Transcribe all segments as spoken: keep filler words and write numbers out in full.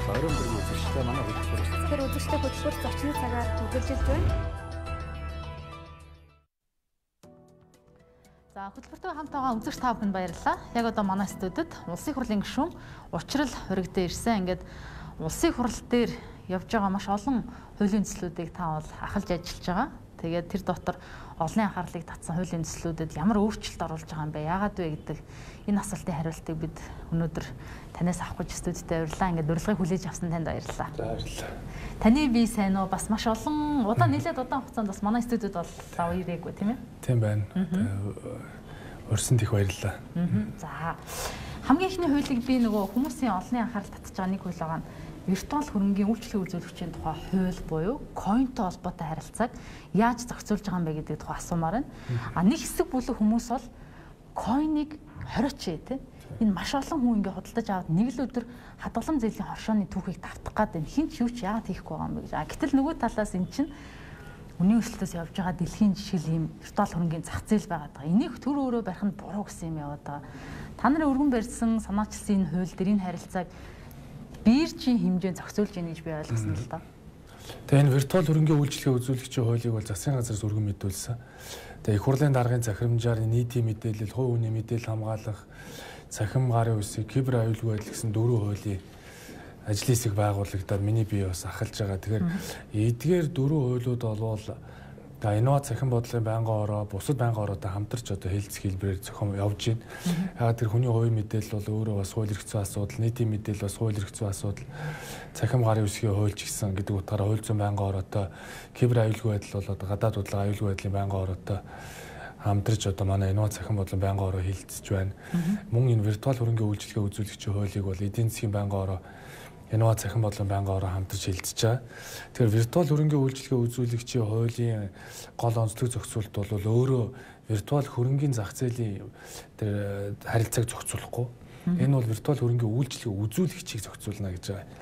оройн бүрийн үзэгчтэй манай хөтөлбөр. Тэр үзэгчтэй хөтөлбөр зочны цагаар үргэлжилж байна. За хөтөлбөртэй хамт байгаа үзэгч та бүхэнд баярлалаа. Яг одоо манай студид улсын хурлын гишүүн Учрал уригдээ ирсэн. Ингээд улсын хурал дээр явж байгаа маш олон хуулийн төслүүдийг та бол ахалж ажиллаж байгаа. Тэгээд тэр дотор олонний анхаарлыг татсан хуулийн төслүүдэд ямар өөрчлөлт оруулж байгаа юм бэ? Яагаад вэ гэдэг энэ асуултын хариултыг бид өнөөдөр танаас авах гэж студидт авирлаа. Ингээд урилгыг хүлээж авсан танд баярлалаа. Баярлалаа. Таны бие сайн уу? Бас маш олон удаан нэлээд удаан хугацаанд бас манай студид бол лав ирээгүй тийм ээ? Тийм байна. Урьсанд их баярлалаа. За хамгийн ихний хуулийг би нөгөө хүмүүсийн олонний анхаарал татж байгаа нэг хууль байгаа нь виртуал хөрөнгийн үйлчлэгийн үзүүлэгчийн тухай хууль буюу коинтой холбоотой харилцааг яаж зохицуулж байгаа юм бэ гэдэг тухай асуумаар байна. А нэг хэсэг бүлэг хүмүүс бол койныг хориоч ээ. Энэ маш олон хүн ингээ худалдаж аваад нэг л өдөр хадгалан зээлийн хоршооны түүхийг давтах гад энэ хин ч юу ч яагаад хийхгүй байгаа юм бэ гэж. А гэтэл нөгөө талаас эн чинь үнийн өсөлтөөс явж байгаа дэлхийн жишээл ийм виртуал хөрөнгийн зах зээл байгаад байгаа. Энийг төр өөрөө барих нь буруу гэсэн юм яваад байгаа. Та нарын өргөн барьсан санаачилсан энэ хууль дээр энэ харилцааг биерчийн хэмжээнд зохицуулж яах гэж би ойлгосон л да. Тэгээ энэ виртуал хөрөнгийн үйлчлэгээ үзүүлэгчийн хуулийг бол засгийн газраас өргөн мэдүүлсэн. Тэгээ их хурлын даргын захирамжаар нийтийн мэдээлэл, хувь хүний мэдээлэл хамгаалах, цахим гарын үсэг, кибер аюулгүй байдал гэсэн дөрвөн хуулийн ажлын хэсэг байгуулагдаад миний бие бас ахалж байгаа. Тэгэхээр эдгээр дөрвөн хуулиуд болвол инновац цахим бодлогын байнгын ороо, бусад байнгын ороотой хамтарч одоо хэлэлцэх хэлбэрээр зохион явж байна. Яагаад тэр хүний хувийн мэдээлэл бол өөрөө бас хууль эрх зүйн асуудал, нийтийн мэдээлэл бас хууль эрх зүйн асуудал, цахим гарын үсгийн хуульч гэсэн гэдэг утгаараа хууль зүйн байнгын ороотой, кибер аюулгүй байдал бол одоо гадаад бодлого аюулгүй байдлын байнгын ороотой хамтарч одоо манай инновац цахим бодлогын байнгын ороо хэлэлцэж байна. Мөн энэ виртуал хөрөнгийн үйлчлэгээ үзүүлэгчийн хуулийг бол эдийн засгийн байнгын ороо инновац цахим бодлогын байнгын ороо хамтарч хэлэлцэж байгаа. Тэгэхээр виртуал хөрөнгийн үйлчлэгээ үзүүлэгчийн хуулийн гол онцлог зохицуулт бол өөрөө виртуал хөрөнгийн зах зээлийн тэр харилцааг зохицуулахгүй. Энэ бол виртуал хөрөнгийн үйлчлэгээ үзүүлэгчийг зохицуулна гэж байгаа.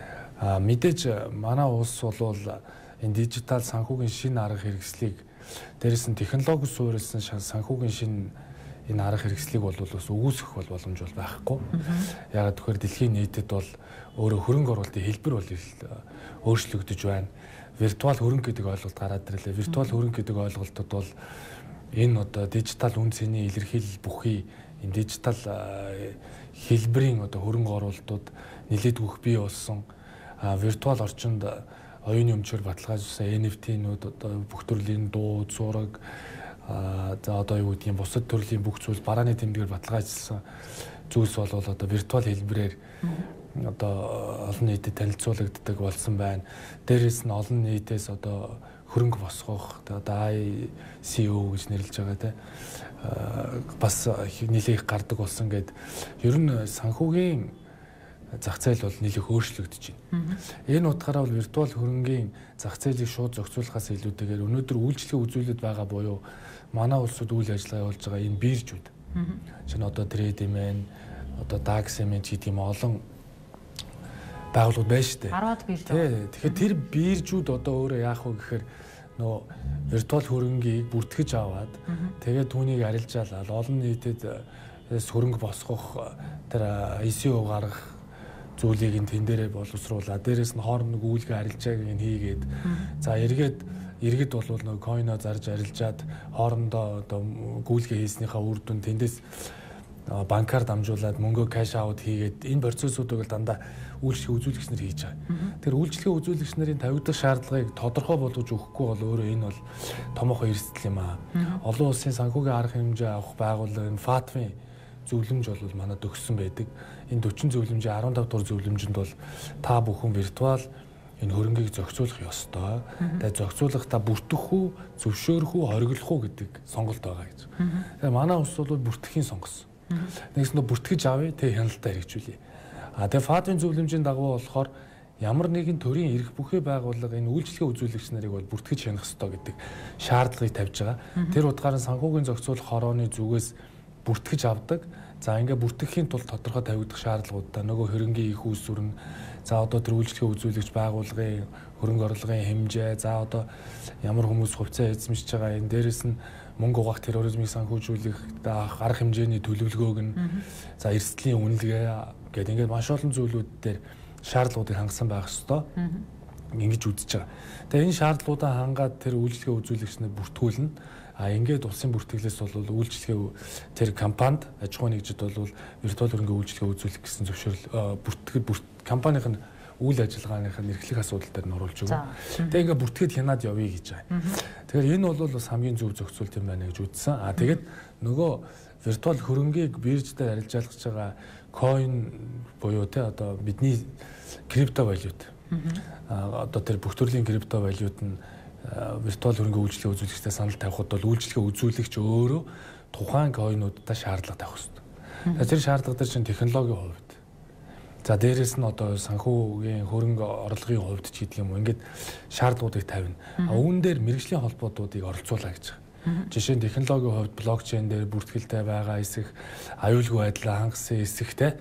А мэдээж манай улс бол энэ дижитал санхүүгийн шинэ арга хэрэгслийг дээрээс нь технологи суурилсан санхүүгийн шинэ энэ арга хэрэгслийг бол бас өгөөсгөх бол боломж бол байхгүй. Ягаад тэгэхээр дэлхийн нийтэд бол өөрөө хөрөнгө оруулалтын хэлбэр бол өөрчлөгдөж байна. Виртуал хөрөнгө гэдэг ойлголт гараад ирлээ. Виртуал хөрөнгө гэдэг ойлголтод бол энэ одоо дижитал үн цэний илэрхийлэл бүхий энэ дижитал хэлбэрийн одоо хөрөнгө оруулалтууд нэлээд бүх бий болсон. Виртуал орчинд оюуны өмчөөр баталгаажуулсан эн эф ти-нүүд одоо бүх төрлийн дуу, зураг за одоо юу гэдгийг бусад төрлийн бүх зүйл барааны тэмдгээр баталгаажсан зүйлс бол одоо виртуал хэлбэрээр одоо олон нийтэд танилцуулагддаг болсон байна. Дээрээс нь олон нийтээс одоо хөрөнгө босгох одоо ай си о гэж нэрлэж байгаа те бас нэлээх гардаг болсон гэд ер нь санхүүгийн зах зээл бол нэлээх өөрчлөгдөж байна. Энэ утгаараа бол виртуал хөрөнгийн зах зээлийг шууд зохицуулахаас илүүтэйгээр өнөөдөр үйлчлэгээ үзүүлэлт байгаа буюу манай улсууд үйл ажиллагаа явуулж байгаа энэ биржүүд. Жишээ нь одоо Трэдимэн, одоо Даксемент гэдэг юм олон байгууллагууд байна шүү дээ. Хараад бирж. Тэгэхээр тэр биржүүд одоо өөрөө яах вэ гэхээр нөө виртуал хөрөнгийг бүртгэж аваад тэгээд түүнийг арилжаалал олон нийтэд хөрөнгө босгох тэр ай си о гаргах зүйлийг ин тэн дээрээ боловсруулаад дээрээс нь хооронд гүйлгээ арилжааг ин хийгээд за эргээд иргэд бол нөгөө койно зарж арилжаад хоорондоо одоо гүйлгээ хийснийхаа үр дүн тэндээс банкар дамжуулаад мөнгөө кэш аут хийгээд энэ процессуудыг л дандаа үйлчлэгээ үзүүлэгч нар хийж байгаа. Тэр үйлчлэгээ үзүүлэгч нарын тавигдах шаардлагыг тодорхой болгож өгөхгүй бол өөрөө энэ бол томоохон эрсдэл юм аа. Олон улсын санхүүгийн арга хэмжээ авах байгууллага энэ ФАТФ-ийн зөвлөмж бол манад өгсөн байдаг. Энэ дөрвөн зөвлөмжийн арван дав дугаар зөвлөмжөнд бол та бүхэн виртуал энэ хөрөнгийг зохицуулах ёстой. Тэгээд зохицуулахдаа бүртгэх үү, зөвшөөрөх үү, хориглох уу гэдэг сонголт байгаа гэж. Тэгээд манай улс бол бүртгэхийн сонгосон. Нэгсэндээ бүртгэж авъя, тэг хяналтаа хэрэгжүүлье. А тэгээд ФАТФ-ийн зөвлөмжийн дагуу болохоор ямар нэгэн төрлийн эрх бүхий байгууллага энэ үйлчлэгээ үзүүлэгч нарыг бол бүртгэж хянах ёстой гэдэг шаардлагыг тавьж байгаа. Тэр утгаараа санхүүгийн зохицуулах хорооны зүгээс бүртгэж авдаг. За ингээ бүртгэхийн тулд тодорхой тавигдах шаардлагуудаа нөгөө хөрөнгийн их үүсвэр нь за одоо тэр үйлчлэгээ үзүүлэгч байгууллагын хөрөнгө орлогын хэмжээ за одоо ямар хүмүүс хувьцаа эзэмшиж байгаа энэ дээрэс нь мөнгө угаах терроризмыг санхүүжүүлэх арга хэмжээний төлөвлөгөөг нь за эрсдлийн үнэлгээ гэдэг ингээд маш олон зүйлүүд дээр шаардлагуудыг хангасан байх ёстой. Ингэж үзэж байгаа. Тэгээ энэ шаардлагуудаа хангаад тэр үйлчлэгээ үзүүлэгчнэр бүртгүүлнэ. А ингээд улсын бүртгэлээс бол үйлчлэгээ тэр компанид аж ахуйн нэгжид бол виртуал хөрөнгөний үйлчлэгээ үзүүлэх гэсэн зөвшөөрөл бүртгэл компанийн үйл ажиллагааных нь эрхлэх асуудал дээр нь оруулж өгнө. Тэгээ ингээд бүртгээд хянаад явъя гэж байгаа. Тэгэхээр энэ бол бас хамгийн зөв зохицуулт юм байна гэж үзсэн. А тэгээд нөгөө виртуал хөрөнгийг бирждээр арилжаалгаж байгаа coin буюу те одоо бидний крипто валют. А одоо тэр бүх төрлийн крипто валют нь виртуал хөрөнгөний үйлчлэгээ үзүүлэгчтэй санал тавихад бол үйлчлэгээ үзүүлэгч өөрөө тухайн койнуудад шаардлага тавих хэрэгтэй. Тэр шаардлага дээр чинь технологийн хувьд. За дээрэс нь одоо санхүүгийн хөрөнгө орлогын хувьд ч гэдэг юм уу ингээд шаардлагуудыг тавина. А үүн дээр мэргэжлийн холбоотуудыг оролцуулаа гэж байгаа. Жишээ нь технологийн хувьд блокчейн дээр бүртгэлтэй байгаа эсэх, аюулгүй байдлаа хангасан эсэхтэй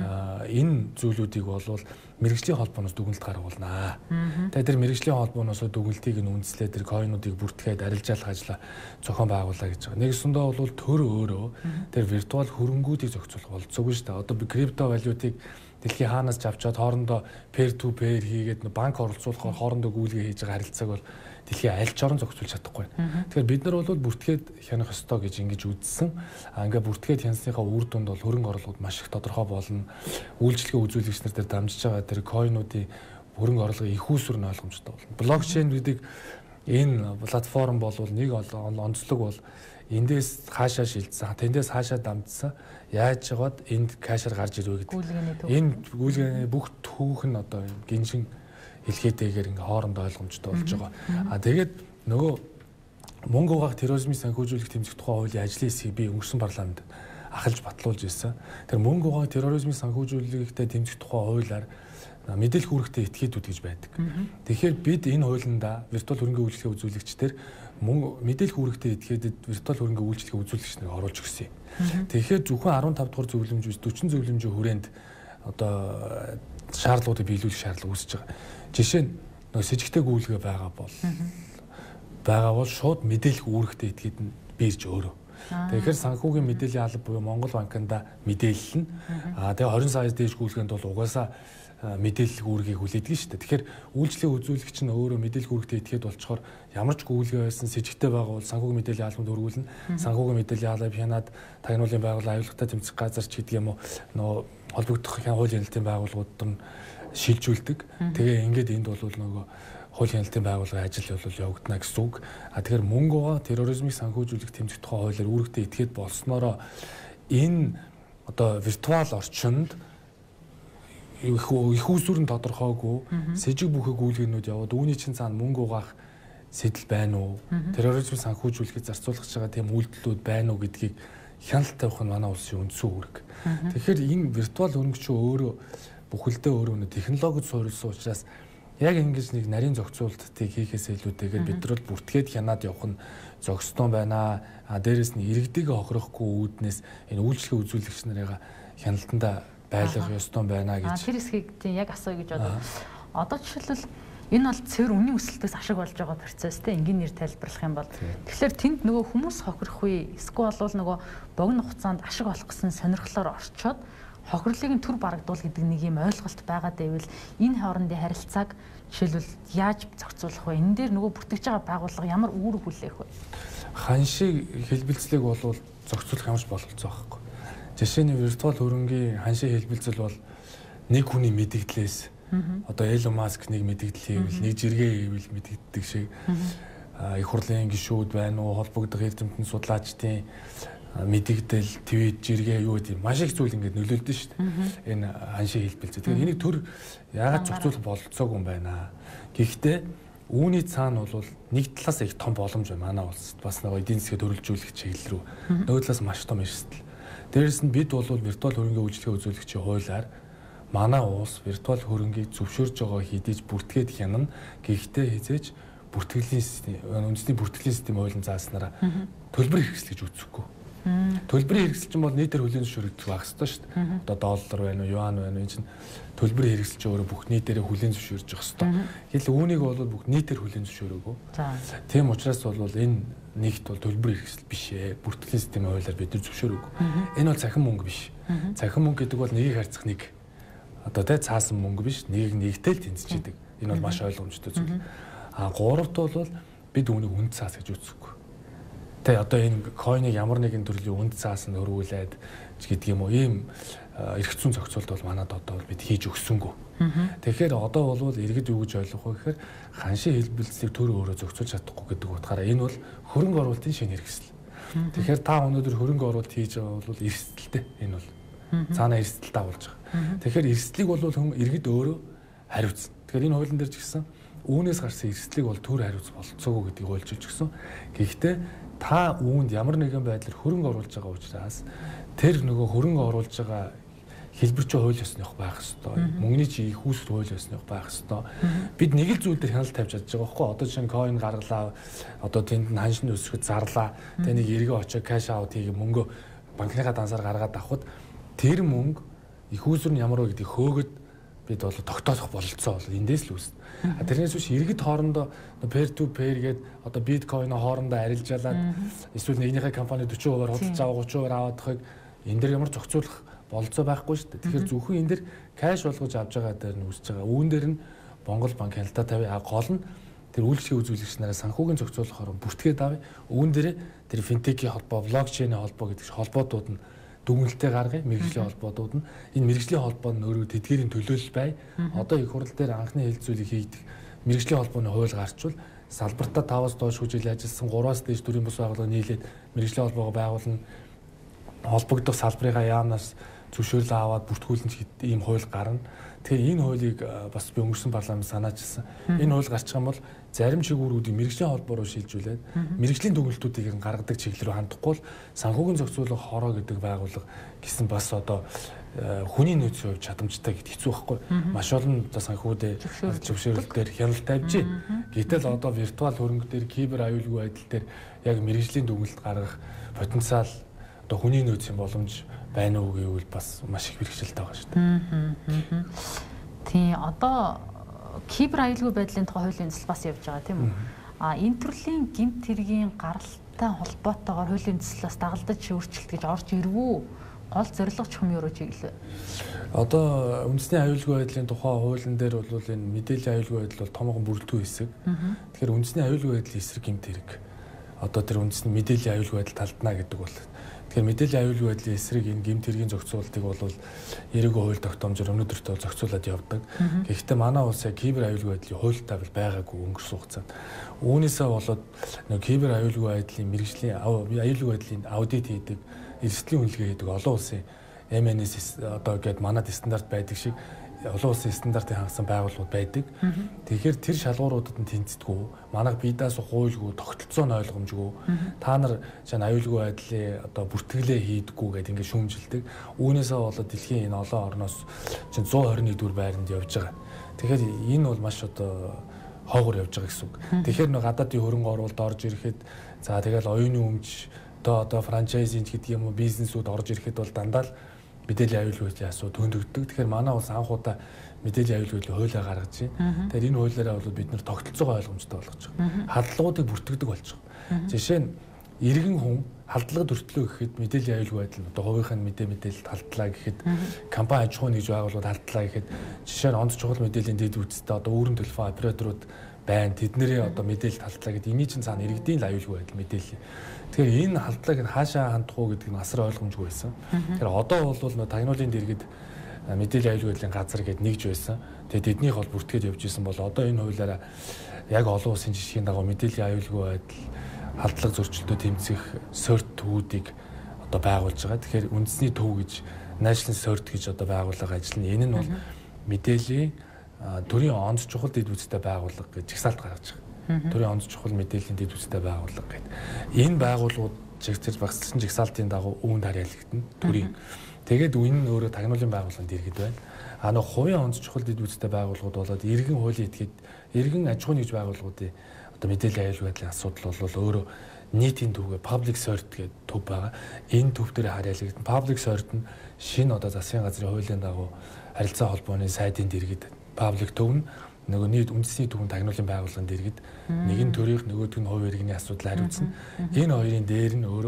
энэ зүйлүүдийг болвол мэргэжлийн холбооноос дүгнэлт гаргуулнаа. Тэгээд тэр мэргэжлийн холбооноос дүгнэлтийг нь үндэслээд тэр койнуудыг бүртгээд арилжаалах ажлаа зохион байгуулаа гэж байгаа. Нэгсэндээ бол төр өөрөө тэр виртуал хөрөнгүүдийг зохицуулах болцоогүй шүү дээ. Одоо би крипто валютыг дэлхийн хаанаас ч авчаад хоорондоо peer to peer хийгээд банк оролцуулахаар хоорондоо гүйлгээ хийж байгаа харилцааг бол дэлхийн аль ч орон зохицуулж чадахгүй. Тэгэхээр бид нар бол бүртгээд хянах ёстой гэж ингэж үзсэн. А ингээ бүртгээд хянасныхаа үр дүнд бол хөрөнгө орлогод маш их тодорхой болно. Үйлчлэгээ үзүүлэгчнэр дээр дамжиж байгаа тэр койнуудын хөрөнгө орлогын их үүсвэр нь ойлгомжтой болно. Блокчейн гэдэг энэ платформ бол нэг онцлог бол эндээс хаашаа шилжсэн, тэндээс хаашаа дамжсан, яаж жагаад энд кэшэр гарч ирвэ гэдэг. Энэ гүйлгээний бүх түүх нь одоо гиншин хэлхээтэйгээр ингээ хоорондоо ойлгомжтой болж байгаа. А тэгээд нөгөө мөнгө угаах терроризмын санхүүжүүлэх тэмцэх тухай хуулийн ажлын хэсгийг би өнгөрсөн парламент ахалж батлуулж ирсэн. Тэр мөнгө угаах терроризмын санхүүжүүлэхтэй тэмцэх тухай хуулиар мэдээлэл үүрэгтэй этгээдүүд гэж байдаг. Тэгэхээр бид энэ хуулиндаа виртуал хөрөнгөний үйлчлэгээ үзүүлэгчдэр мөн мэдээлэл үүрэгтэй этгээдэд виртуал хөрөнгөний үйлчлэгээ үзүүлэгчнэрийг оруулж өгсөн юм. Тэгэхээр зөвхөн арван тав дахь зөвлөмж биш дөрвөн зөвлөмжийн хүрээнд одоо шаардлагуудыг биелүүлэх шаардлага үүсэж байгаа. Жишээ нь нөгөө с жигтэй гүйлгээ байгаа бол байгаа бол шууд мэдээлэл үүрэгтэй этгээд нь бирж өөрөө. Тэгэхээр санхүүгийн мэдээллийн алба буюу Монгол банкнда мэдээлэл нь аа тэгээ хорин саяас дээж гүйлгээнд бол угаасаа мэдээлэл үүргийг хүлээдэг шүү дээ. Тэгэхээр үйлчлэгээ үзүүлэгч нь өөрөө мэдээлэл үүрэгтэй этгээд болчоор ямар ч гүйлгээ байсан с жигтэй байгаа бол санхүүгийн мэдээллийн албанд өргүүлнэ. Санхүүгийн мэдээллийн албыг хянаад тагнуулын байгууллага аюултай тэмцэх газар ч гэдэг юм уу нөгөө холбогдох хуулийн хяналтын байгууллагууд нь шилжүүлдэг. Тэгээ ингээд энд бол нөгөө хуулийн хяналтын байгууллагын ажил бол явагдана гэсэн үг. А тэгэхээр мөнгө угаа терроризмыг санхүүжүүлэх тэмцэх тухай хуулиар үүрэгтэй этгээд болсноороо энэ одоо виртуал орчинд их их усүр нь тодорхойгүй сэжиг бүхэг гүйлгээнүүд яваад үүний чинь цаана мөнгө угаах сэтэл байна уу? Терроризм санхүүжүүлэхэд зарцуулах байгаа тийм үйлдэлүүд байна уу гэдгийг хяналт тавих нь манай улсын үндсэн үүрэг. Тэгэхээр энэ виртуал хөрөнгөч өөрөө бүхэлдээ өөрөө нэ технологид суурилсан учраас яг ингэж нэг нарийн зохицуултыг хийхээс илүүтэйгээр бид нар бол бүртгээд хянаад явах нь зохистой байна. А дээрэс нь иргэдэг хохирохгүй үүднээс энэ үйлчлэгээ үзүүлэгч нарыг хяналтанда байлгах ёстой байна гэж. Тэр хэсгийг тийм яг асууя гэж бодов. Одоо жишээлбэл энэ бол цэвэр үнийн өсөлтөөс ашиг болж байгаа процесс те энгийн нэр тайлбарлах юм бол тэгэхээр тэнд нөгөө хүмүүс хохирох үе эсвэл бол нөгөө богино хугацаанд ашиг олох гэсэн сонирхлоор орчоод хохирлыг нь төр барагдуул гэдэг нэг юм ойлголт байгаа дэвэл энэ хоорондын харилцааг жишээлбэл яаж зохицуулах вэ? Энэ дээр нөгөө бүртгэж байгаа байгууллага ямар үүрэг хүлээх вэ? Ханшиг хэлбэлцлийг бол зохицуулах ямарч боломжтой байхгүй. Жишээ нь виртуал хөрөнгийн ханшийн хэлбэлцэл бол нэг хүний мэдэгдлээс одоо Elon Musk нэг мэдэгдэл хийвэл нэг жиргээ хийвэл мэдэгддэг шиг их хурлын гишүүд байна уу холбогдох эрдэмтэн судлаачдын мэдэгдэл твит жиргээ юу гэдэг маш их зүйл ингээд нөлөөлдөн шүү дээ. Энэ ханшийн хэлбэлцэл. Тэгэхээр энийг төр яагаад зохицуулах бололцоогүй юм байна. Гэхдээ үүний цаана бол нэг талаас их том боломж байна манай улсад. Бас нэг эдийн засгийг төрөлжүүлэх чиглэл рүү. Нөгөө талаас маш том эрсдэл. Дээрээс нь бид бол виртуал хөрөнгөний үйлчлэгээ үзүүлэгчийн хуулиар манай улс виртуал хөрөнгийг зөвшөөрж байгаа хэдиж бүртгээд хянана. Гэхдээ хизээж бүртгэлийн систем, үндэсний бүртгэлийн систем хуулийн зааснараа төлбөр хэрэгсэл гэж үзэхгүй. Төлбөрийн хэрэгсэл чинь бол нийтээр хүлээн зөвшөөрөгдөх байх ёстой шүү дээ. Одоо доллар байна уу, юан байна уу энэ чинь төлбөрийн хэрэгсэл чинь өөрөө бүх нийтээр хүлээн зөвшөөрж явах ёстой. Гэтэл үүнийг бол бүх нийтээр хүлээн зөвшөөрөөгүй. Тийм учраас бол энэ нэгт бол төлбөрийн хэрэгсэл биш ээ. Бүртгэлийн системийн хуулиар бид нар зөвшөөрөөгүй. Энэ бол цахим мөнгө биш. Цахим мөнгө гэдэг бол нэгийг харьцах нэг одоо тэ цаасан мөнгө биш нэг нэгтэл тэнцэж идэг. Энэ бол маш ойлгомжтой зүйл. А гуравт бол бид үүнийг үнд цаас гэж үзэхгүй. Тэ одоо энэ койныг ямар нэгэн төрлийн үнд цаас нь өргүүлээд гэдэг юм уу ийм эрх зүйн зохицуулт бол манад одоо бид хийж өгсөнгөө. Тэгэхээр одоо бол иргэд юу гэж ойлгох вэ гэхээр ханшийн хэлбэлцлийг төр өөрөө зохицуулж чадахгүй гэдэг утгаараа энэ бол хөрөнгө оруулалтын шинэ хэрэгсэл. Тэгэхээр та өнөөдөр хөрөнгө оруулалт хийж байгаа бол эрсдэлтэй энэ бол. Цаанаа эрсдэл дагуулж байгаа. Тэгэхээр эрсдлийг бол хүн иргэд өөрөө хариуцна. Тэгэхээр энэ хуулийн дээр ч гэсэн үүнээс гарсан эрсдлийг бол төр хариуц болцоогүй гэдгийг ойлжилж өгсөн. Гэхдээ та үүнд ямар нэгэн байдлаар хөрөнгө оруулж байгаа учраас тэр нөгөө хөрөнгө оруулж байгаа хэлбэр чинь хууль ёсных байх ёстой. Мөнгөний чи их үүсвэр хууль ёсных байх ёстой. Бид нэг л зүйл дээр хяналт тавьж чадж байгаа байхгүй. Одоо чинь coin гаргалаа. Одоо тэнд нь ханшин өсгөж зарлаа. Тэгээ нэг эргээ очоо cash out хийгээ мөнгө банкныхаа дансаар гаргаад авахд тэр мөнгө их үүсвэр нь ямар вэ гэдгийг хөөгд бид бол тогтоох бололцоо бол эндээс л үүснэ. Тэрнээс биш иргэд хоорондоо peer to peer гээд одоо биткойн хоорондоо арилжаалаад эсвэл нэгнийхээ компани forty percent худалдаж аваа thirty percent аваадахыг энэ дэр ямар зохицуулах бололцоо байхгүй шүү дээ. Тэгэхээр зөвхөн энэ дэр кэш болгож авж байгаа дээр нь үүсэж байгаа. Үүн дээр нь Монгол банк хяналтаа тавья. Гол нь тэр үйлчлэгийн үзүүлэгч нараа санхүүгийн зохицуулахаар бүртгээд авъя. Үүн дээр тэр финтекийн холбоо, блокчейний холбоо гэдэг холбоотууд нь дүгнэлтээ гаргая. Мэргэжлийн холбоотууд нь энэ мэргэжлийн холбоо нь өөрөө тэдгээрийн төлөөлөл бай. Одоо их хурал дээр анхны хэлэлцүүлэг хийгдэх мэргэжлийн холбооны хууль гарчвал салбартаа таваас доош хүжил ажилласан гураваас дээш төрийн бус байгууллага нийлээд мэргэжлийн холбоогоо байгуулна. Холбогдох салбарынхаа яамнаас зөвшөөрөл аваад бүртгүүлэн ийм хууль гарна. Тэгэхээр энэ хуулийг бас би өнгөрсөн парламент санаачилсан. Энэ хууль гарчих юм бол зарим чигүүрүүдийг мэргэжлийн холбоо руу шилжүүлээд мэргэжлийн дүгнэлтүүдийг гаргадаг чиглэл рүү хандахгүй бол санхүүгийн зохицуулах хороо гэдэг байгууллага гэсэн бас одоо хүний нөөцийн хувьд чадамжтай гэд хэцүү байхгүй. Маш олон одоо санхүүдэд зөвшөөрлөлтөөр хяналт тавьж байна. Гэтэл одоо виртуал хөрөнгө дээр кибер аюулгүй байдал дээр яг мэргэжлийн дүгнэлт гаргах потенциал одоо хүний нөөцийн боломж байна уу гэвэл бас маш их бэрхшээлтэй байгаа шүү дээ. Тийм одоо кибер аюулгүй байдлын тухай хуулийн төсөл бас явж байгаа тийм үү? А энэ төрлийн гэмт хэргийн гаралтай холбоотойгоор хуулийн төслөөс дагалдаж өөрчлөлт гэж орж ирвүү? Гол зорилго ч юм юу чиглэлээ? Одоо үндэсний аюулгүй байдлын тухай хуулийн дээр бол энэ мэдээллийн аюулгүй байдал бол томоохон бүрэлдэхүүн хэсэг. Тэгэхээр үндэсний аюулгүй байдлын эсрэг гэмт хэрэг. Одоо тэр үндэсний мэдээллийн аюулгүй байдал талдана гэдэг бол тэгэхээр мэдээллийн аюулгүй байдлын эсрэг энэ гэмт хэргийн зохицуултыг бол эрэгөө хууль тогтоомжоор өнөөдөртөө зохицуулаад явдаг. Гэхдээ манай улс яг кибер аюулгүй байдлын хуультай бол байгаагүй өнгөрсөн хугацаанд. Үүнээсээ болоод нэг кибер аюулгүй байдлын мэргэжлийн аюулгүй байдлын аудит хийдэг, эрсдлийн үнэлгээ хийдэг олон улсын эм эн эс одоо гээд манад стандарт байдаг шиг олон улсын стандартыг хангасан байгууллагууд байдаг. Тэгэхээр тэр шалгууруудад нь тэнцдэггүй. Манайх бидээс хуулгүй, тогтолцоо нь ойлгомжгүй. Та нар чинь аюулгүй байдлын одоо бүртгэлээ хийдэггүй гэдэг ингээд шүүмжилдэг. Үүнээсээ болоод дэлхийн энэ олон орноос чинь one twenty-one дугаар байранд явж байгаа. Тэгэхээр энэ бол маш одоо хоогоор явж байгаа гэсэн үг. Тэгэхээр нэг гадаадын хөрөнгө оруулалт орж ирэхэд за тэгэл оюуны өмч одоо одоо франчайзинг гэдэг юм уу бизнесүүд орж ирэхэд бол дандаа л мэдээллийн аюулгүй байдлын асуудал хөндөгддөг. Тэгэхээр манай улс анхудаа мэдээллийн аюулгүй байдлын хуулиа гаргаж байна. Тэгэхээр энэ хуулиараа бол бид нэр тогтолцоогоо ойлгомжтой болгож байгаа. Халдлагуудыг бүртгэдэг болж байгаа. Жишээ нь иргэн хүн халдлага төртлөө гэхэд мэдээллийн аюулгүй байдал одоо хувийнхын мэдээ мэдээлэлд халдлаа гэхэд компани аж ахуйн нэгж байгууллагууд халдлаа гэхэд жишээ нь онц чухал мэдээллийн дэд үүстэй одоо өөрийн телефон операторууд байна. Тэднэрийн одоо мэдээлэлд халдлаа гэдэг эний чинь цаана иргэдийн л аюулгүй байдал мэдээлэл. Тэгэхээр энэ халдлагыг нь хаашаа хандах уу гэдэг нь асар ойлгомжгүй байсан. Тэгэхээр одоо бол нөө тагнуулын дэргэд мэдээллийн аюулгүй байдлын газар гэдэг нэгж байсан. Тэгээд эднийх бол бүртгээд явж исэн бол одоо энэ хуулиараа яг олон улсын жишгийн дагуу мэдээллийн аюулгүй байдал халдлага зөрчилдөд тэмцэх сорт төвүүдийг одоо байгуулж байгаа. Тэгэхээр үндэсний төв гэж National Sort гэж одоо байгууллага ажиллана. Энэ нь бол мэдээллийн төрийн онц чухал дэд үзтэй байгууллага гэж жагсаалт гаргаж байгаа. Төрийн онц чухал мэдээллийн дэд үзтэй байгууллага гэдэг. Энэ байгууллагууд чигтэрж багцсан жагсаалтын дагуу үүнд харьяалагдана. Төрийн. Тэгээд энэ нь өөрөө тагнуулын байгууллаганд иргэд байна. А нөх хувийн онц чухал дэд үзтэй байгууллагууд болоод иргэн хуулийн этгээд иргэн аж ахуйн нэгж байгууллагуудын одоо мэдээллийн аюулгүй байдлын асуудал бол өөрөө нийтийн төвгээ public sort гэдэг төв байгаа. Энэ төв дээр харьяалагдана. Public sort нь шинэ одоо засгийн газрын хуулийн дагуу харилцаа холбооны сайдын дэргэд public төв нь нөгөө нийт үндэсний төвийн тагнуулын байгууллагын дэргэд нэг нь төрийнх нөгөөдг нь хувь иргэний асуудал хариуцна. Энэ хоёрын дээр нь өөрөө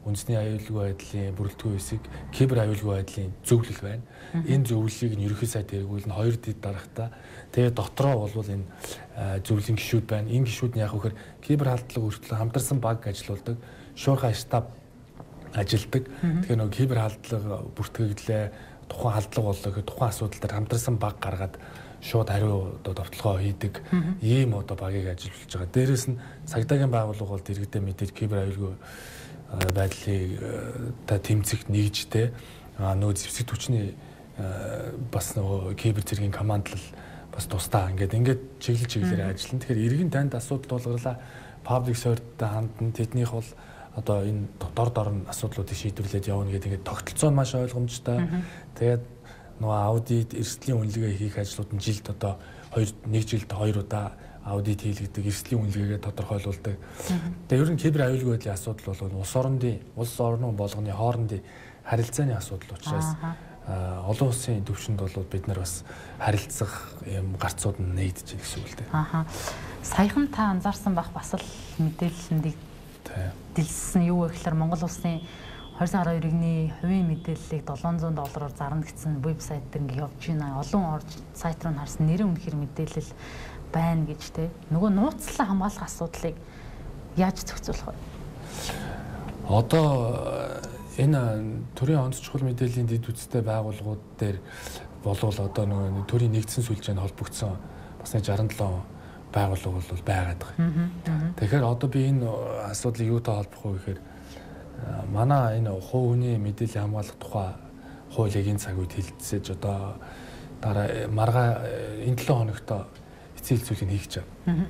үндэсний аюулгүй байдлын бүрэлдэхүүн хэсэг кибер аюулгүй байдлын зөвлөл байна. Энэ зөвлөлийг нь ерөнхий сайд эргүүлнэ хоёр дэд дарагтаа. Тэгээ дотроо бол энэ зөвлөлийн гишүүд байна. Энэ гишүүд нь яг вөхөр кибер халдлага өртөлөө хамтарсан баг ажиллаулдаг, шуурхай штаб ажилдаг. Тэгэхээр нөгөө кибер халдлага бүртгэгдлээ, тухайн халдлага боллоо гэх тухайн асуудал дээр хамтарсан баг гаргаад шууд хариу одоо товтлогоо хийдэг ийм одоо багийг ажиллуулж байгаа. Дээрээс нь цагдаагийн байгууллага бол иргэдэд мэдээж кибер аюулгүй байдлыг та тэмцэх нэгжтэй нөгөө зэвсэг түвшний бас нөгөө кибер зэргийн командлал бас тусдаа ингээд ингээд чиглэл чиглэлээр ажиллана. Тэгэхээр иргэн танд асуудал тулгарлаа паблик сордтой хандна. Тэднийх бол одоо энэ дор дор нь асуудлуудыг шийдвэрлээд явна гэдэг ингээд тогтолцоо нь маш ойлгомжтой. Тэгээд нөгөө аудит эрсдлийн үнэлгээ хийх ажлууд нь жилд одоо хоёр нэг жилд хоёр удаа аудит хийлгдэг, эрсдлийн үнэлгээгээ тодорхойлуулдаг. Тэгээ ер нь кибер аюулгүй байдлын асуудал бол улс орнын улс орнын болгоны хоорондын харилцааны асуудал учраас олон улсын төвшөнд бол бид нар бас харилцах юм гарцууд нь нэгдэж байна гэсэн үг л дээ. Аа. Саяхан та анзаарсан байх бас л мэдээллэндийг дэлгэсэн юу вэ гэхээр Монгол улсын хоёр сар хоёр игний хувийн мэдээллийг долоон зуун доллараар зарна гэсэн вебсайт дээр ингэ явж байна. Олон орж сайт руу харсан нэрэн үнэхэр мэдээлэл байна гэж те. Нөгөө нууцлан хамгаалах асуудлыг яаж зохицуулах вэ? Одоо энэ төрийн онц чухал мэдээллийн дэд үсттэй байгууллагууд дээр болвол одоо нөгөө төрийн нэгдсэн сүлжээнд холбогдсон бас нэг шестьдесят seven байгууллага бол байгаад байгаа. Тэгэхээр одоо би энэ асуудлыг юутай холбох вэ гэхээр манай энэ хувь хүний мэдээллийн хамгаалах тухай хуулийн цаг үед хэлэлцэж одоо дараа маргаа энэ seven хоногт эцсийн хэлцүүлгийг хийх гэж байна.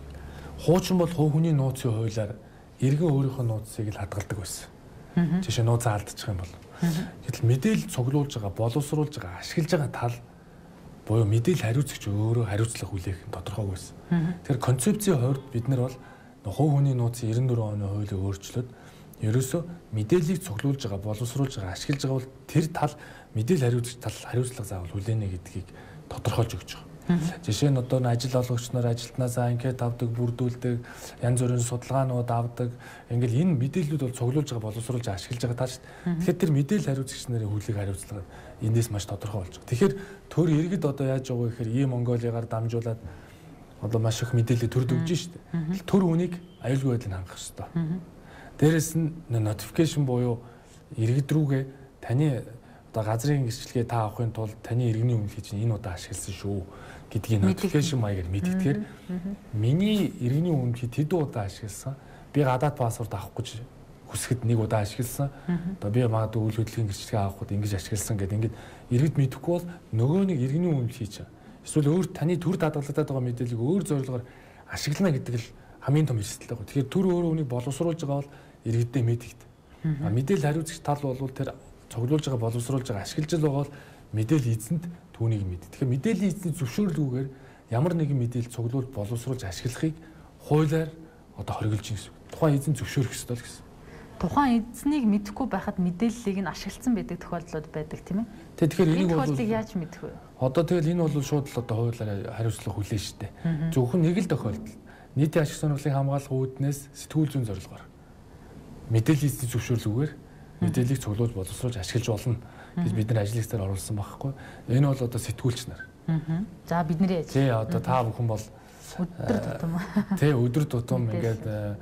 Хуучин бол хувь хүний нууцын хуулиар иргэн өөрийнхөө нууцыг л хадгалдаг байсан. Жишээ нь нууцаа алдчих юм бол. Гэтэл мэдээлэл цуглуулж байгаа, боловсруулж байгаа, ашиглаж байгаа тал буюу мэдээлэл хариуцагч өөрөө хариуцлага хүлээх нь тодорхойгүй байсан. Тэгэхээр концепцийн хувьд бид нар бол хувь хүний нууцын ninety four оны хуулийг өөрчлөөд ерөөсөө мэдээллийг цуглуулж байгаа, боловсруулж байгаа, ашиглаж байгаа бол тэр тал мэдээлэл хариуцагч тал хариуцлага заавал хүлээнэ гэдгийг тодорхойлж өгч байгаа. Жишээ нь одоо ажил олгогч нар ажилтнаасаа анкет авдаг, бүрдүүлдэг, янз бүрийн судалгаанууд авдаг. Ингээл энэ мэдээллүүд бол цуглуулж байгаа, боловсруулж ашиглаж байгаа тал шүү дээ. Тэгэхээр тэр мэдээлэл хариуцагч нарын хүлээх хариуцлага эндээс маш тодорхой болж байгаа. Тэгэхээр төр иргэд одоо яаж байгаа вэ гэхээр ийм Монголигаар дамжуулаад одоо маш их мэдээлэл төрд өгж шүү дээ. Төр үнийг аюулгүй байдлыг хангах хэрэгтэй. Дээрээс нь notification буюу иргэд рүүгээ таны одоо газрын гэрчлэгээ та авахын тулд таны иргэний үнэлгээ чинь энэ удаа ашигласан шүү гэдгийг notification маягаар мэдгэхээр миний иргэний үнэлгээ тэд удаа ашигласан. Би гадаад паспорт авах гэж хүсэхэд нэг удаа ашигласан. Одоо би магадгүй үйл хөдлөлийн гэрчлэгээ авахд ингэж ашигласан гэдэг ингээд иргэд мэдэхгүй бол нөгөө нэг иргэний үнэлгээ чинь эсвэл өөр таны төр даатгалагдаад байгаа мэдээллийг өөр зорилгоор ашиглана гэдэг л хамгийн том эрсдэл байгаа. Тэгэхээр төр өөрөө үнийг боловсруулж байгаа бол иргэдэд мэдэгдэ. Мэдээлэл хариуцагч тал бол тэр цуглуулж байгаа, боловсруулж байгаа, ашиглаж байгаа бол мэдээлэл эзэнд түүнийг мэд. Тэгэхээр мэдээллийн эзний зөвшөөрлгүйгээр ямар нэгэн мэдээлэл цуглуулж, боловсруулж ашиглахыг хуулиар одоо хориглож байна гэсэн. Тухайн эзэн зөвшөөрөх ёстой л гэсэн. Тухайн эзнийг мэдэхгүй байхад мэдээллийг нь ашигласан байдаг тохиолдлууд байдаг тийм ээ. Тэгэхээр энийг бол яаж мэдэх вэ? Одоо тэгэл энэ бол шууд л одоо хуулиар хариуцлага хүлээн штэ. Зөвхөн нэг л тохиолдол. Нийтийн ашиг сонирхлыг хамгаалах үүднээс сэтгүүл зүйн зорилгоор мэдээллийн эзний зөвшөөрлгүйгээр мэдээллийг цуглуулж боловсруулж ашиглаж болно гэж бид нар ажил хэвээр оруулсан байхгүй. Энэ бол одоо сэтгүүлч нар. За бидний ажил. Тий одоо та бүхэн бол өдөр тутам. Тий өдөр тутам ингээд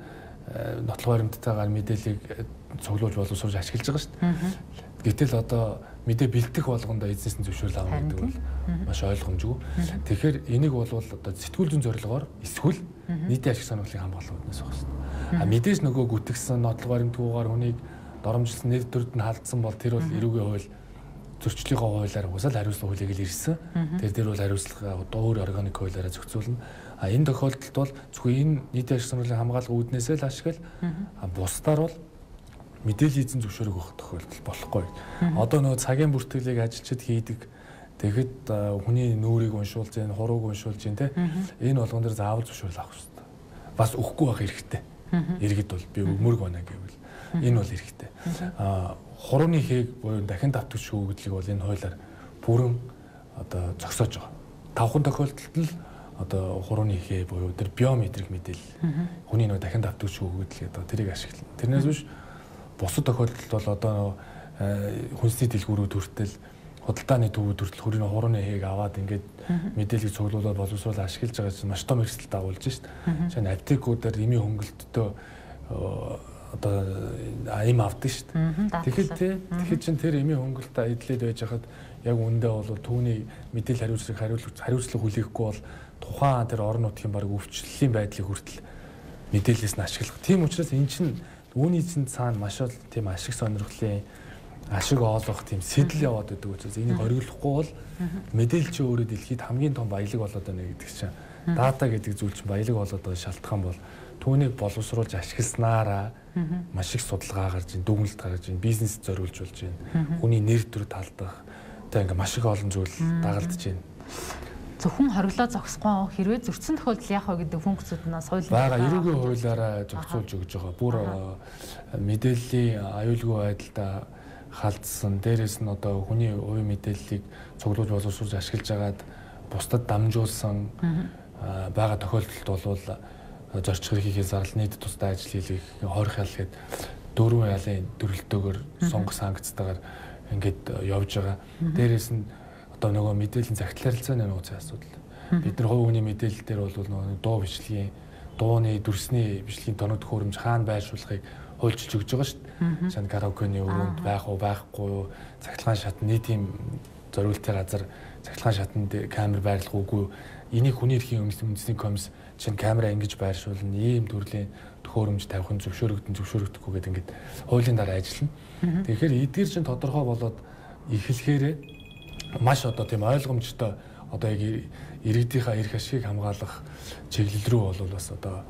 нотлох баримттайгаар мэдээллийг цуглуулж боловсруулж ашиглаж байгаа шүү дээ. Гэтэл одоо мэдээ бэлтгэх болгондоо эзнээс нь зөвшөөрөл авах гэдэг бол маш ойлгомжгүй. Тэгэхээр энийг бол одоо сэтгүүл зүйн зорилгоор эсвэл нийтийн ашиг сонирхлыг хамгаалах үүднээс байх шүү. А мэдээж нөгөө гүтгсэн нотлох баримтгүйгээр хүнийг доромжилсан нэр төрд нь халдсан бол тэр бол эрүүгийн хууль зөрчлөлийн хуулиар уусаал хариуцлага хуулийг л ирсэн. Тэр дээр бол хариуцлага одоо өөр органик хуулиараа зохицуулна. А энэ тохиолдолд бол зөвхөн энэ нийтийн ашиг сонирхлын хамгаалах үүднээсээ л ашигла бусдаар бол мэдээллийн эзэн зөвшөөрөх байх тохиолдол болохгүй. Одоо нөгөө цагийн бүртгэлийг ажилчид хийдэг. Тэгэхэд хүний нүүрийг уншуулж, энэ хурууг уншуулж, тэ энэ болгон дээр заавал зөвшөөрөл авах хэрэгтэй. Бас өгөхгүй байх хэрэгтэй. Иргэд бол би өмөрг байна гэвэл энэ бол хэрэгтэй. А хурууны хээг буюу дахин давтагч шүүгдлийг бол энэ хуулиар бүрэн одоо зогсоож байгаа. Тавхан тохиолдолд л одоо хурууны хээ буюу тэр биометрик мэдээлэл хүний нөгөө дахин давтагч шүүгдэл гэдэг тэрийг ашиглана. Тэрнээс биш бусад тохиолдолд бол одоо хүнсний дэлгүүрүүд хүртэл худалдааны төвүүд хүртэл хүрийн хурууны хээг аваад ингээд мэдээлэл цуглуулаад боловсруулаад ашиглаж байгаа чинь маш том эрсдэл дагуулж шít. Жишээ нь аптекуудаар эмийн хөнгөлөлтөө одоо аим авдаг шít. Тэгэхээр тэгэхээр чинь тэр эмийн хөнгөлөлтөд эдлээд байж хахад яг үүндээ бол түүний мэдээлэл хариуцлага хариуцлага хүлээхгүй бол тухайн тэр орон нутгийн баг өвчлөлийн байдлыг хүртэл мэдээлэлээс нь ашиглах. Тийм учраас эн чинь үүний чинь цаана маш ол тийм ашиг сонирхлын ашиг оолох тийм сэтэл яваад байдаг учраас энийг хориглохгүй бол мэдээлэл чи өөрөө дэлхийд хамгийн том баялаг болоод байна гэдэг чинь дата гэдэг зүйл чинь баялаг болоод байгаа шалтгаан бол түүнийг боловсруулж ашигласнараа маш их судалгаа гарч ийн дүгнэлт гарч ийн бизнес зориулж болж байна. Хүний нэр төр талдах тэг ингээ маш их олон зүйл дагалдаж байна. Зөвхөн хориглоо зогсохгүй хэрвээ зөрчсөн тохиолдол яах вэ гэдэг функцүүд нь соёлын бага эрүүгийн хуулиараа зохицуулж өгж байгаа. Бүр мэдээллийн аюулгүй байдалд халдсан дээрээс нь одоо хүний хувийн мэдээллийг цуглуулж боловсруулж ашиглаж агаад бусдад дамжуулсан бага тохиолдолд бол зорчих эрхийнхээ зардал нийт тусдаа ажил хийлгэх хорих ял гээд дөрвөн ялын төрөлтөөр сонгох санкцтайгаар ингээд явж байгаа. Дээрээс нь одоо нөгөө мэдээллийн захидал харилцааны нууцын асуудал. Бид нар хувь хүний мэдээлэл дээр бол нөгөө дуу бичлэгийн дууны дүрсний бичлэгийн тоног төхөөрөмж хаана байршуулахыг хуульчилж өгж байгаа шүү дээ. Жишээ нь караокены өрөөнд байх уу байхгүй юу, цахилгаан шатны нийтийн зориултын газар цахилгаан шатанд камер байрлах уугүй. Энийг хүний эрхийн үндэсний комисс чинь камера ингэж байршуулна, ийм төрлийн төхөөрөмж тавих нь зөвшөөрөгдөн зөвшөөрөгдөхгүй гэдэг ингээд хуулийн дараа ажиллана. Тэгэхээр эдгээр чинь тодорхой болоод эхлэхээр маш одоо тийм ойлгомжтой одоо яг иргэдийнхаа эрх ашигыг хамгаалах чиглэл рүү бол бас одоо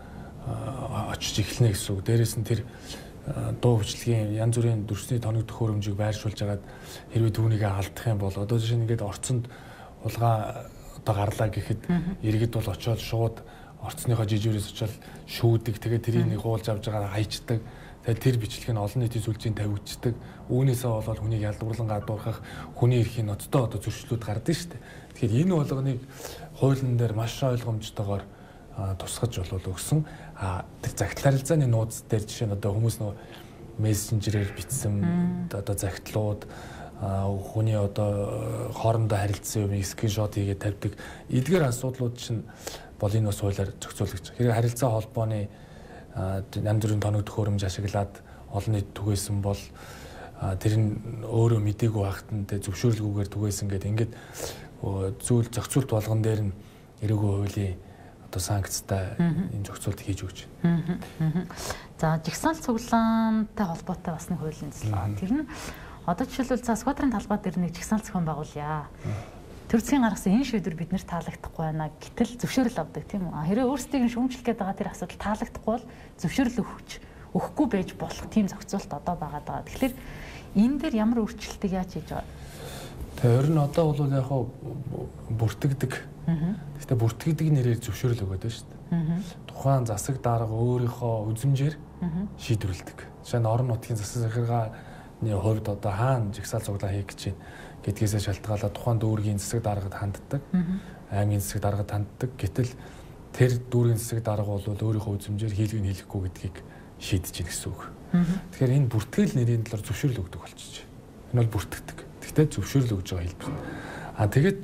очиж эхэлнэ гэсэн үг. Дээрээс нь тэр дуу бичлэгийн янз бүрийн дүрсний тоног төхөөрөмжийг байршуулж агаад хэрвээ түүнийг алдах юм бол одоо жишээ нь ингээд орцонд улгаан одоо гарлаа гэхэд иргэд бол очиод шууд орцныхоо жижигээрээс очиод шүүдэг. Тэгээд тэрийг хуулж авч байгаа хайчдаг. Тэгээд тэр бичлэг нь олон нийтийн сүлжээнд тавигддаг. Үүнээсээ болоод хүнийг ялдварлан гадуурхах, хүний эрхийн ноцтой одоо зөрчлүүд гардаг шүү дээ. Тэгэхээр энэ болгоныг хуулийн дээр маш ойлгомжтойгоор тусгаж болол өгсөн. А тэр захидал харилцааны нууц дээр жишээ нь одоо хүмүүс нөө мессенжерээр бичсэн одоо захидлууд хүний одоо хоорондоо харилцсан юм скриншот хийгээд тавьдаг. Эдгээр асуудлууд чинь бол энэ бас хуулиар зохицуулагдаж. Тэгэхээр харилцаа холбооны янз бүрийн тоног төхөөрөмж ашиглаад олон нийт түгээсэн бол тэр нь өөрөө мдээгүй байхад нь зөвшөөрлгүйгээр түгээсэн гэдэг ингээд зүйл зохицуулт болгон дээр нь эрүүгийн хуулийн одоо санкцтай энэ зохицуулт хийж өгч байна. За жигсаал цуглаантай холбоотой бас нэг хуулийн зүйл. Тэр нь одоо жишээлбэл за сквадрын талбай дээр нэг жигсаал зохион байгуулъя. Төр засгийн гаргасан энэ шийдвэр биднэрт таалагдахгүй байна. Гэтэл зөвшөөрөл авдаг тийм үү? Хэрвээ өөрсдийг нь шүүмжлэх гээд байгаа тэр асуудал таалагдахгүй бол зөвшөөрөл өгч өгөхгүй байж болох тийм зохицуулт одоо байгаад байгаа. Тэгэхээр энэ дээр ямар өөрчлөлтийг яаж хийж байгаа? Тэгээ ер нь одоо бол яг хаа бүртгэдэг. Гэхдээ бүртгэдэг нэрээр зөвшөөрөл өгöd байна шүү дээ. Тухайн засаг дарга өөрийнхөө үзмжээр шийдвэрлэдэг. Жишээ нь орон нутгийн засаг захиргааны хувьд одоо хаана жигсаал цуглаан хийх гэж байна гэдгээс шалтгаалаад тухайн дүүргийн засаг даргад ханддаг, аймгийн засаг даргад ханддаг. Гэтэл тэр дүүргийн засаг дарга бол өөрийнхөө үзмжээр хийлгэн хийхгүй гэдгийг шийдэж гин гэсэн үг. Тэгэхээр энэ бүртгэл нэрийн талаар зөвшөөрөл өгдөг болчихж байна. Энэ бол бүртгэдэг. Гэхдээ зөвшөөрөл өгж байгаа хэлбэр. А тэгээд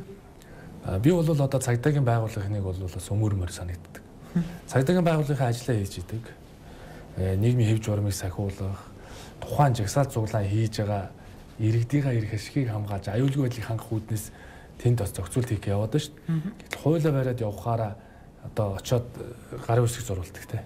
би бол одоо цагдаагийн байгууллагыг бол бас өмөрмөр санагддаг. Цагдаагийн байгууллагын ажлаа хийж идэг. Нийгмийн хэв журмыг сахиулах, тухайн жагсаал цуглаан хийж байгаа иргэдийнхээ эрх ашигыг хамгаалж аюулгүй байдлыг хангах үүднээс тэнд бас зохицуулт хийх яваад байна шүү дээ. Гэтэл хуулиа бариад явахаараа одоо очиод гарын үсэг зурулдаг те.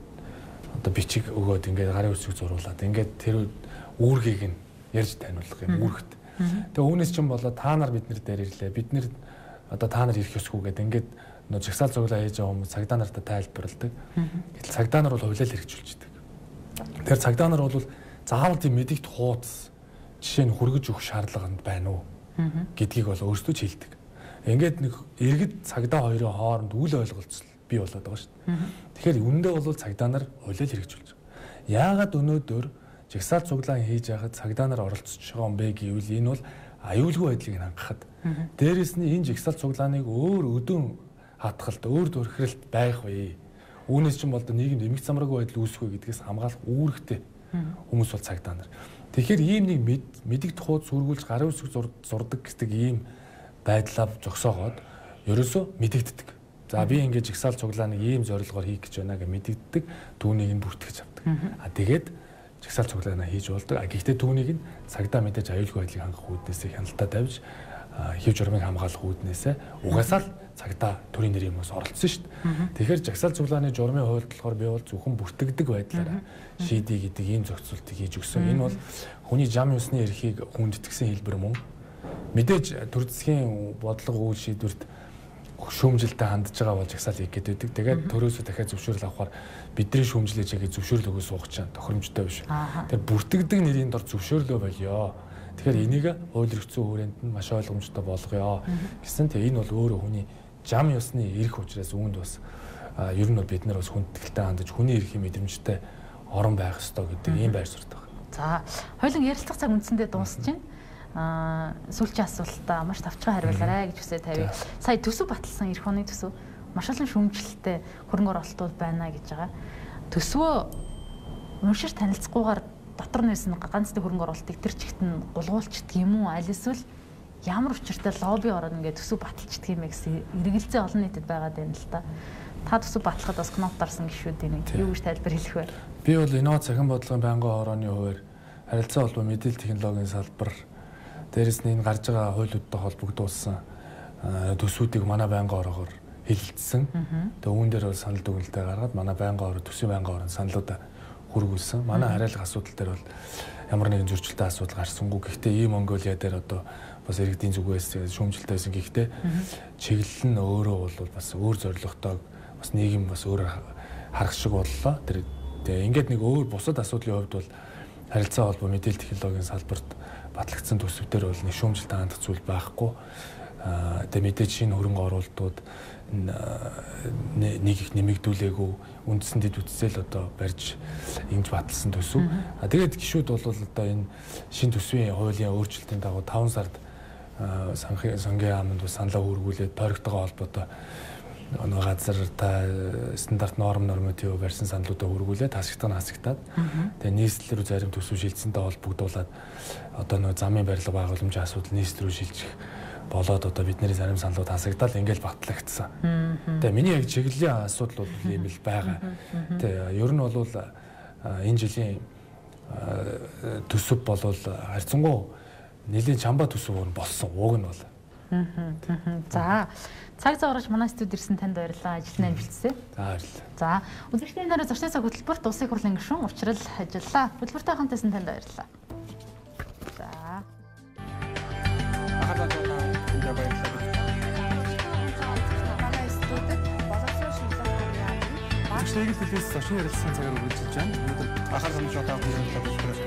Одоо бичиг өгөөд ингээд гарын үсэг зуруулаад ингээд тэр үүргийг нь ярьж таниулах юм үүрэгт. Тэгээ үүнээс чинь болоо та нар бид нар дээр ирлээ. Бид нар одоо та нар ирэх ёсгүй гэдэг ингээд нөө жагсаал цуглаа хийж байгаа хүмүүс цагдаа нартай тайлбарладаг. Гэтэл цагдаа нар бол хуулиар хэрэгжүүлждэг. Тэр цагдаа нар бол заавал тийм мэдэгт хууц жишээ нь хүргэж өгөх шаардлаганд байна уу гэдгийг бол өөрсдөө ч хэлдэг. Ингээд нэг иргэд цагдаа хоёрын хооронд үл ойлголцол бий болоод байгаа шүү дээ. Тэгэхээр үүндээ бол цагдаа нар хуулиар хэрэгжүүлж байгаа. Яагаад өнөөдөр жагсаал цуглаан хийж байхад цагдаа нар оролцож байгаа юм бэ гэвэл энэ бол аюулгүй байдлыг хангахад дээрэс нь энэ жагсаал цуглааныг өөр өдөн хатгалт өөр төрхрэлт байх вэ. Үүнээс чинь бол нийгэмд эмх замраагүй байдал үүсэх вэ гэдгээс хамгаалах үүрэгтэй. Хүмүүс бол цагдаа нар. Тэгэхээр ийм нэг мэддэг тухайд сүргүүлж гарын үсэг зурдаг гэдэг ийм байдлаа зогсоогоод ерөөсөө мэдэгддэг. За би ингэж жагсаал цуглааныг ийм зорилгоор хийх гэж байна гэж мэдэгддэг. Түүнийг нь бүртгэж авдаг. А тэгээд жагсаал цуглаанаа хийж болдог. А гэхдээ түүнийг нь цагдаа мэдээж аюулгүй байдлыг хангах үүднээсээ хяналтаа тавьж хэв журмыг хамгаалах үүднээсээ угаасаа л цагдаа төрийн нэрийн хүмүүс оролцсон шүү дээ. Тэгэхээр жагсаал цуглааны журмын хувьд болохоор би бол зөвхөн бүртгэдэг байдлаараа шийдий гэдэг ийм зохицуултыг хийж өгсөн. Энэ бол хүний зам ёсны эрхийг хүндэтгсэн хэлбэр мөн. Мэдээж төр засгийн бодлого үйл шийдвэрт шүүмжилтэд хандж байгаа бол жагсаал хийх гэдэг. Тэгээд төрөөсөө дахиад зөвшөөрөл авахаар бидний шүүмжлэж яагаад зөвшөөрөл өгөө суугч чам тохиромжтой биш. Тэр бүртгэдэг нэрийн дор зөвшөөрлөө болёо. Тэгэхээр энийг хууль эрх зүйн хүрээнд нь маш ойлгомжтой болгоё гэсэн. Тэгээ энэ бол өөрөө хүний зам ёсны эрх учраас үүнд бас ер нь бол бид нар бас хүндэтгэлтэй хандаж хүний эрхийн мэдрэмжтэй орон байх ёстой гэдэг ийм байр суурь байна. За, хоёулын ярилцлага цаг үндсэндээ дуусч байна. Аа, сүүлчийн асуултаа маш тавчхан хариулаарай гэж хүсэж тавья. Сая төсөв баталсан эх оны төсөв маш олон шүүмжлэлтэй хөрөнгө оруулалтууд байна гэж байгаа. Төсвөө уншиж танилцахгүйгээр дотор нээсэн ганцны хөрөнгө оруулалтыг тэр чигт нь гулгуулчдаг юм уу? Аль эсвэл ямар учиртай лобби ороод ингээд төсөв баталчдаг юм бэ гэсэн эргэлзээ олон нийтэд байгаа юм л та. Та төсөв батлахад бас кнопт дарсан гişүүдийн нэг юу гэж тайлбар хэлэх вэ? Би бол инновац цахим бодлогын байнгын хорооны хувьд харилцаа холбоо мэдээлэл технологийн салбар дээрээс нь энэ гарч байгаа хуулиудтай холбогдуулсан төсвүүдийг манай байнгын ороогоор хэлэлцсэн. Тэгээ үүн дээр бол санал дүгнэлтээ гаргаад манай байнгын ороо төсвийн байнгын орон саналуудаа хүргүүлсэн. Манай хариалах асуудал дээр бол ямар нэгэн зөрчилтэй асуудал гарсангүй. Гэхдээ ийм Монголиа дээр одоо бас иргэдийн зүгээс шүүмжлэлтэй байсан. Гэхдээ чиглэл нь өөрөө бол бас өөр зорилготой бас нийгэм бас өөр харах шиг боллоо. Тэр тэгээ ингээд нэг өөр бусад асуудлын хувьд бол харилцаа холбоо мэдээлэл технологийн салбарт батлагдсан төсөвтөр бол нэг шүүмжлэлтэй хандах зүйл байхгүй. Тэгээ мэдээж шинэ хөрөнгө оруулалтууд нэг их нэмэгдүүлээгүй үндсэн дэд үтсэл одоо барьж ингэж баталсан төсөв. А тэгээд гişүүд бол одоо энэ шинэ төсвийн хуулийн өөрчлөлтийн дагуу таван сард сангийн яамд саналаа хүргүүлээд тойрогтойгоо холбоотой нэг газар та стандарт норм норматив барьсан саналуудаа хүргүүлээд хасагтаа хасагтаад тэгээ нийслэл рүү зарим төсөв шилжсэнтэй холбогдуулаад одоо нэг замын барилга байгууламжийн асуудал нийслэл рүү шилжих болоод одоо бидний зарим саналууд хасагдаад ингээл батлагдсан. Тэгээ миний яг чиглэлийн асуудал бол ийм л байгаа. Тэгээ ер нь бол энэ жилийн төсөв болвол харьцангуй нэлийн чамба төсөв болсон. Уг нь бол. За цаг зав гаргаж манай студид ирсэн танд баярлалаа. Ажилтнаа амжилтсэ. За баярлалаа. За үзэгчдийн нараа зочны цаг хөтөлбөрт улсын хурлын гишүүн учрал ажиллаа. Хөтөлбөртэй хамтсан танд баярлалаа. За. Ахалаа танд баярлалаа. Тэгвэл телевиз зочны ярилцсан цагаар үргэлжилж байна. Өнөөдөр анхаарал хандуулж байгаа хүмүүст